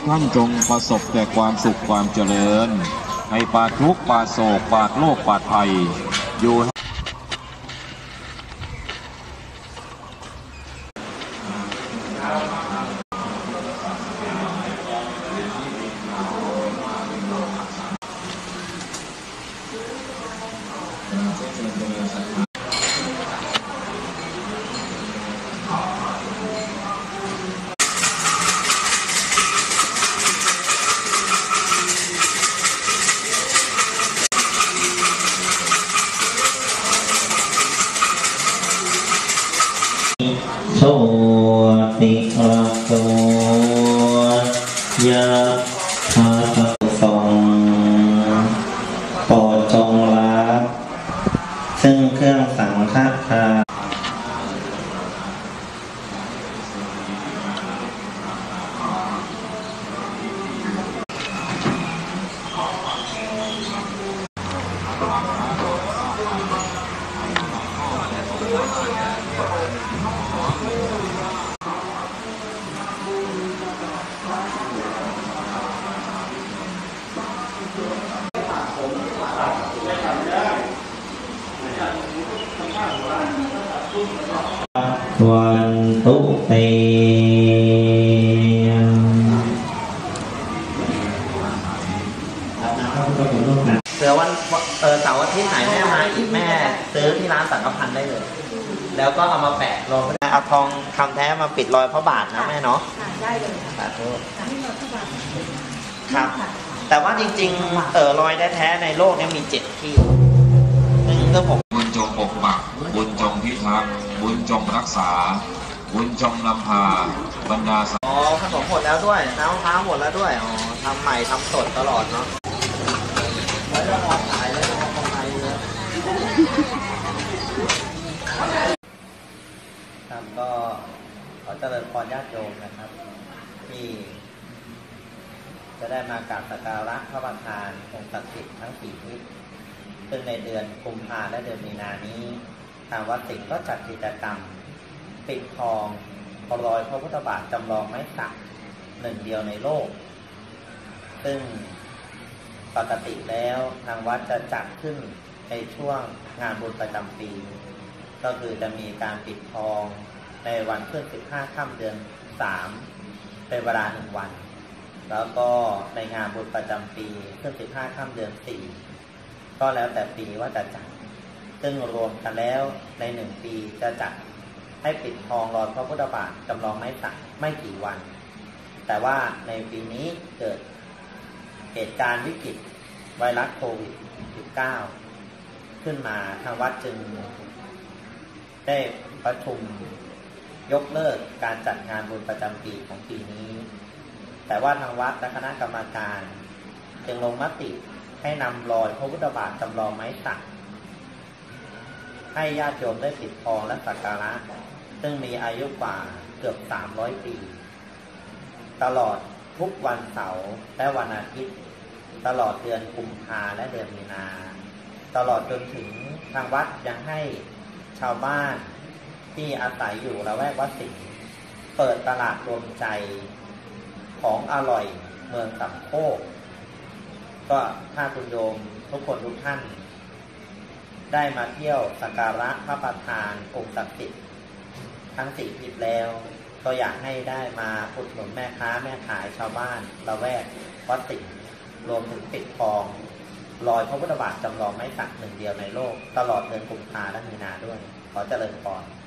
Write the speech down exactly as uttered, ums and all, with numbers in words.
ท่านจงประสบแต่ความสุขความเจริญให้ปราศทุกข์ปราศโศกปราศโรคปราศภัยอยู่โชติระโสยะถาสงโปรดจงรับซึ่งเครื่องสังฆทานวันตุเตเสือวันเออเสาร์อาทิตย์ไหนแม่มาอีกแม่ซื้อที่ร้านสังฆพันธ์ได้เลยแล้วก็เอามาแปะรองเอาทองคำแท้มาปิดรอยพระบาทนะแม่เนาะได้เลยสาธุครับแต่ว่าจริงๆเออรอยแท้ๆในโลกนี้มีเจ็ดที่ซึ่งก็ผมบุญจงปกปักบุญจงพิทักษ์บุญจงรักษาบุญจงนำพาบรรดาอ๋อขนมหมดแล้วด้วยน้ำมะพร้าวหมดแล้วด้วยอ๋อทำใหม่ทำสดตลอดเนาะไว้แล้วมองขายแล้วมองกำไรเลยครับก็ขอเจริญพรญาติโยมนะครับที่จะได้มากราบสักการะพระประธานองค์ศักดิ์สิทธิ์ทั้งสี่ทิศซึ่งในเดือนกุมภาและเดือนมีนานี้ทางวัดสิงห์ก็จัดกิจกรรมปิดทองรอยพระพุทธบาทจำลองไม้สักหนึ่งเดียวในโลกซึ่งปกติแล้วทางวัดจะจัดขึ้นในช่วงงานบุญประจำปีก็คือจะมีการปิดทองในวันขึ้นสิบห้าค่ำเดือนสามเป็นเวลาหนึ่งวันแล้วก็ในงานบุญประจำปีขึ้นสิบห้าค่ำเดือนสี่ก็แล้วแต่ปีว่าจะจัดซึ่งรวมกันแล้วในหนึ่งปีจะจัดให้ปิดทองรอยพระพุทธบาทจำลองไม้สักไม่กี่วันแต่ว่าในปีนี้เกิดเหตุการณ์วิกฤตไวรัสโควิด สิบเก้า ขึ้นมาทางวัดจึงได้ประชุมยกเลิกการจัดงานบุญประจำปีของปีนี้แต่ว่าทางวัดและคณะกรรมการจึงลงมติให้นำรอยพระพุทธบาทจำลองไม้สักให้ญาติโยมได้ปิดทองและสักการะซึ่งมีอายุกว่าเกือบสามร้อยปีตลอดทุกวันเสาร์และวันอาทิตย์ตลอดเดือนกุมภาและเดือนมีนาตลอดจนถึงทางวัดยังให้ชาวบ้านที่อาศัยอยู่ละแวกวัดสิงห์เปิดตลาดรวมใจของอร่อยเมืองสำโคกก็ถ้าคุณโยมทุกคนทุกท่านได้มาเที่ยวสักการะพระประธานองค์ศักดิ์สิทธิ์ทั้งสี่ทิศแล้วก็อยากให้ได้มาอุดหนุนแม่ค้าแม่ขายชาวบ้านละแวกวัดสิงห์รวมถึงปิดทองรอยพระพุทธบาทจำลองไม้สักหนึ่งเดียวในโลกตลอดเดือนกุมภาพันธ์และมีนาด้วยขอเจริญพร